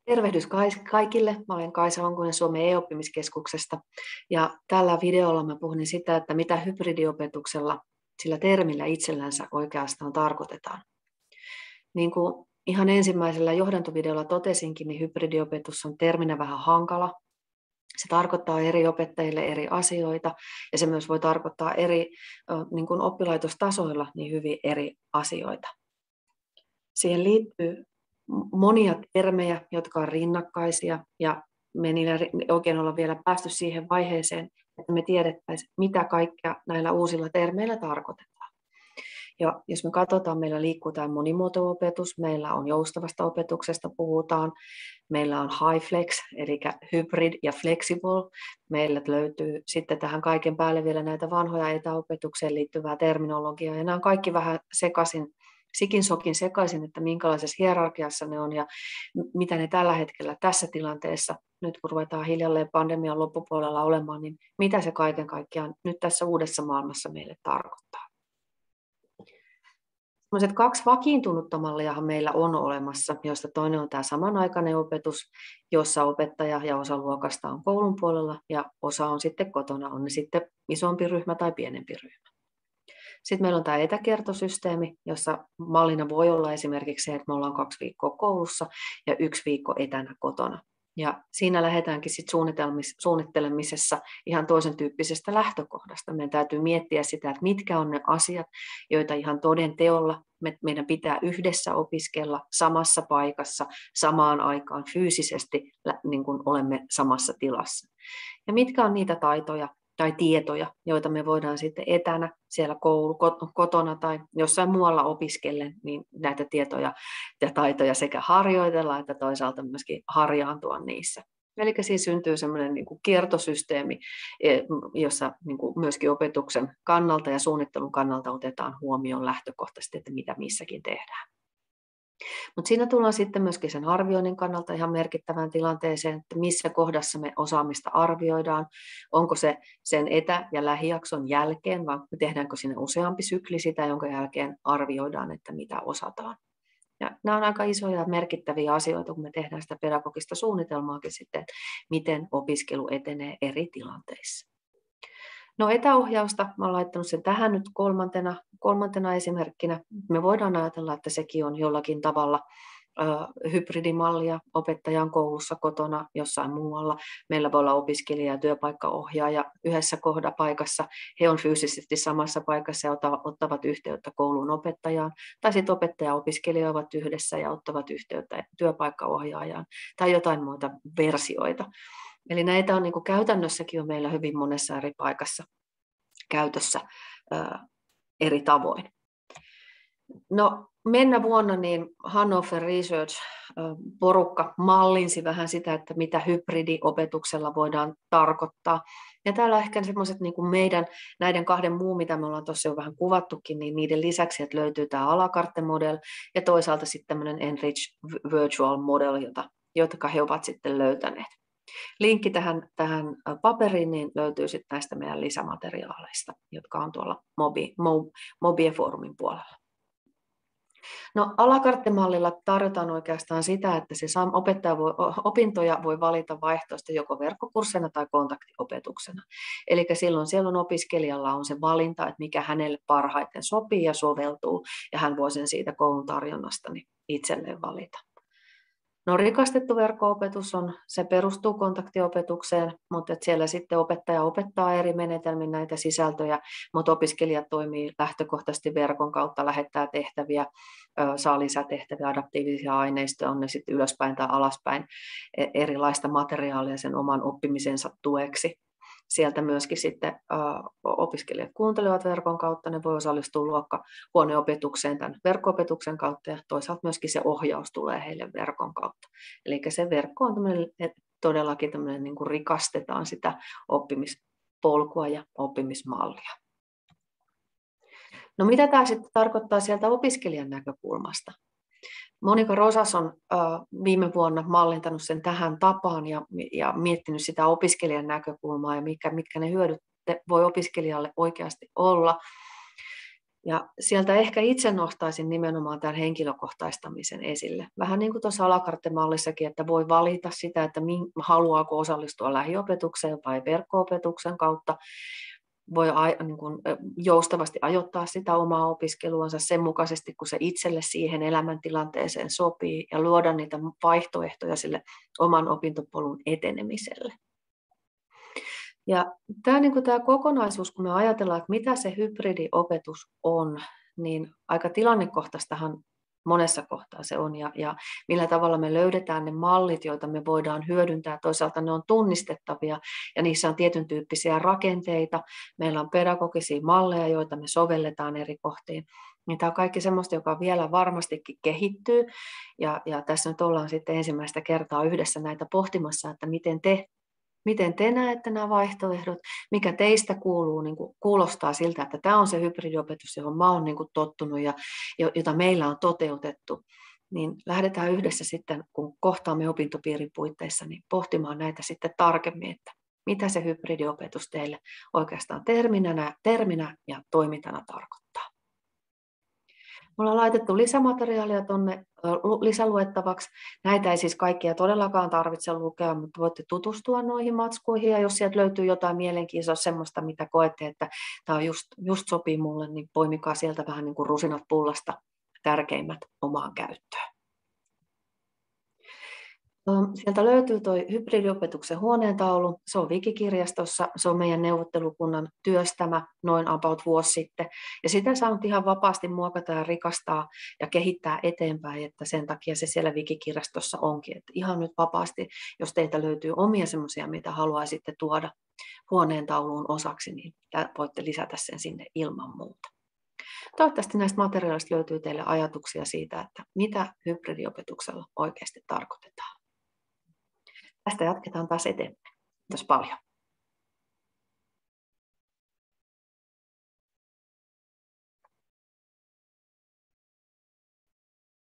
Tervehdys kaikille. Mä olen Kaisa Honkonen Suomen e-oppimiskeskuksesta ja tällä videolla mä puhun sitä, että mitä hybridiopetuksella sillä termillä itsellänsä oikeastaan tarkoitetaan. Niin kuin ihan ensimmäisellä johdantovideolla totesinkin, niin hybridiopetus on terminä vähän hankala. Se tarkoittaa eri opettajille eri asioita ja se myös voi tarkoittaa eri niin kuin oppilaitostasoilla niin hyvin eri asioita. Siihen liittyy monia termejä, jotka on rinnakkaisia, ja me niillä oikein olla vielä päästy siihen vaiheeseen, että me tiedettäisiin, mitä kaikkea näillä uusilla termeillä tarkoitetaan. Ja jos me katsotaan, meillä liikkuu tämä monimuoto-opetus, meillä on joustavasta opetuksesta puhutaan, meillä on high flex, eli hybrid ja flexible. Meillä löytyy sitten tähän kaiken päälle vielä näitä vanhoja etäopetukseen liittyvää terminologiaa, ja nämä on kaikki vähän sikin sokin sekaisin, että minkälaisessa hierarkiassa ne on ja mitä ne tällä hetkellä tässä tilanteessa, nyt kun ruvetaan hiljalleen pandemian loppupuolella olemaan, niin mitä se kaiken kaikkiaan nyt tässä uudessa maailmassa meille tarkoittaa. Sellaiset 2 vakiintunutta malliahan meillä on olemassa, joista toinen on tämä samanaikainen opetus, jossa opettaja ja osa luokasta on koulun puolella ja osa on sitten kotona, on ne sitten isompi ryhmä tai pienempi ryhmä. Sitten meillä on tämä etäkertosysteemi, jossa mallina voi olla esimerkiksi se, että me ollaan 2 viikkoa koulussa ja 1 viikko etänä kotona. Ja siinä lähdetäänkin sitten suunnittelemisessa ihan toisen tyyppisestä lähtökohdasta. Meidän täytyy miettiä sitä, että mitkä on ne asiat, joita ihan toden teolla meidän pitää yhdessä opiskella samassa paikassa, samaan aikaan fyysisesti, niin kuin olemme samassa tilassa. Ja mitkä on niitä taitoja tai tietoja, joita me voidaan sitten etänä siellä kotona tai jossain muualla opiskellen, niin näitä tietoja ja taitoja sekä harjoitella että toisaalta myöskin harjaantua niissä. Eli siis syntyy semmoinen niin kuin kiertosysteemi, jossa niin kuin myöskin opetuksen kannalta ja suunnittelun kannalta otetaan huomioon lähtökohtaisesti, että mitä missäkin tehdään. Mutta siinä tullaan sitten myöskin sen arvioinnin kannalta ihan merkittävään tilanteeseen, että missä kohdassa me osaamista arvioidaan, onko se sen etä- ja lähijakson jälkeen, vai tehdäänkö sinne useampi sykli sitä, jonka jälkeen arvioidaan, että mitä osataan. Ja nämä on aika isoja ja merkittäviä asioita, kun me tehdään sitä pedagogista suunnitelmaakin sitten, että miten opiskelu etenee eri tilanteissa. No etäohjausta, mä olen laittanut sen tähän nyt kolmantena esimerkkinä. Me voidaan ajatella, että sekin on jollakin tavalla hybridimallia. Opettaja on koulussa, kotona, jossain muualla. Meillä voi olla opiskelija ja työpaikkaohjaaja yhdessä kohdapaikassa. He on fyysisesti samassa paikassa ja ottavat yhteyttä koulun opettajaan. Tai sitten opettaja ja opiskelija ovat yhdessä ja ottavat yhteyttä työpaikkaohjaajaan tai jotain muita versioita. Eli näitä on niin kuin käytännössäkin on meillä hyvin monessa eri paikassa käytössä eri tavoin. No, mennä vuonna niin Hannover Research-porukka mallinsi vähän sitä, että mitä hybridiopetuksella voidaan tarkoittaa. Ja täällä on ehkä semmoiset niin kuin meidän näiden 2 muun, mitä me ollaan tuossa jo vähän kuvattukin, niin niiden lisäksi, että löytyy tämä à la carte model ja toisaalta sitten tämmöinen Enrich Virtual Model, jota he ovat sitten löytäneet. Linkki tähän paperiin niin löytyy sitten näistä meidän lisämateriaaleista, jotka on tuolla Mobie-foorumin puolella. No, à la carte-mallilla tarjotaan oikeastaan sitä, että se opintoja voi valita vaihtoehtoisesti joko verkkokurssina tai kontaktiopetuksena. Eli silloin siellä opiskelijalla on se valinta, että mikä hänelle parhaiten sopii ja soveltuu, ja hän voi sen siitä koulun tarjonnasta niin itselleen valita. No, rikastettu verkko-opetus se perustuu kontaktiopetukseen, mutta siellä sitten opettaja opettaa eri menetelmin näitä sisältöjä, mutta opiskelijat toimii lähtökohtaisesti verkon kautta, lähettää tehtäviä, saa lisätehtäviä, adaptiivisia aineistoja, on ne sitten ylöspäin tai alaspäin, erilaista materiaalia sen oman oppimisensa tueksi. Sieltä myöskin sitten opiskelijat kuuntelevat verkon kautta, ne voi osallistua luokkahuoneopetukseen tämän verkko-opetuksen kautta ja toisaalta myöskin se ohjaus tulee heille verkon kautta. Eli se verkko on todellakin tämmöinen, niin kuin rikastetaan sitä oppimispolkua ja oppimismallia. No mitä tämä sitten tarkoittaa sieltä opiskelijan näkökulmasta? Monika Rosas on viime vuonna mallintanut sen tähän tapaan ja miettinyt sitä opiskelijan näkökulmaa ja mitkä ne hyödyt voi opiskelijalle oikeasti olla. Ja sieltä ehkä itse nostaisin nimenomaan tämän henkilökohtaistamisen esille. Vähän niin kuin tuossa alakarttemallissakin, että voi valita sitä, että haluaako osallistua lähiopetukseen vai verkko-opetuksen kautta. Voi niin kuin joustavasti ajoittaa sitä omaa opiskeluansa sen mukaisesti, kun se itselle siihen elämäntilanteeseen sopii, ja luoda niitä vaihtoehtoja sille oman opintopolun etenemiselle. Ja tämä kokonaisuus, kun me ajatellaan, että mitä se hybridiopetus on, niin aika tilannekohtaistahan monessa kohtaa se on, ja millä tavalla me löydetään ne mallit, joita me voidaan hyödyntää. Toisaalta ne on tunnistettavia, ja niissä on tietyn tyyppisiä rakenteita. Meillä on pedagogisia malleja, joita me sovelletaan eri kohtiin. Niin tämä on kaikki sellaista, joka vielä varmastikin kehittyy, ja tässä nyt ollaan sitten ensimmäistä kertaa yhdessä näitä pohtimassa, että miten te näette nämä vaihtoehdot, mikä teistä kuulostaa siltä, että tämä on se hybridiopetus, johon mä oon tottunut ja jota meillä on toteutettu. Niin lähdetään yhdessä sitten, kun kohtaamme opintopiirin puitteissa, niin pohtimaan näitä sitten tarkemmin, että mitä se hybridiopetus teille oikeastaan terminä ja toimintana tarkoittaa. Me ollaan laitettu lisämateriaalia tuonne lisäluettavaksi. Näitä ei siis kaikkia todellakaan tarvitse lukea, mutta voitte tutustua noihin matskuihin, ja jos sieltä löytyy jotain mielenkiintoista, semmoista, mitä koette, että tämä just sopii mulle, niin poimikaa sieltä vähän niin kuin rusinat pullasta tärkeimmät omaan käyttöön. Sieltä löytyy tuo hybridiopetuksen huoneentaulu. Se on Wikikirjastossa, se on meidän neuvottelukunnan työstämä noin about vuosi sitten. Ja sitä saa nyt ihan vapaasti muokata ja rikastaa ja kehittää eteenpäin, että sen takia se siellä Wikikirjastossa onkin. Että ihan nyt vapaasti, jos teiltä löytyy omia semmoisia, mitä haluaisitte tuoda huoneentauluun osaksi, niin voitte lisätä sen sinne ilman muuta. Toivottavasti näistä materiaalista löytyy teille ajatuksia siitä, että mitä hybridiopetuksella oikeasti tarkoitetaan. Tästä jatketaan taas eteenpäin. Kiitos paljon.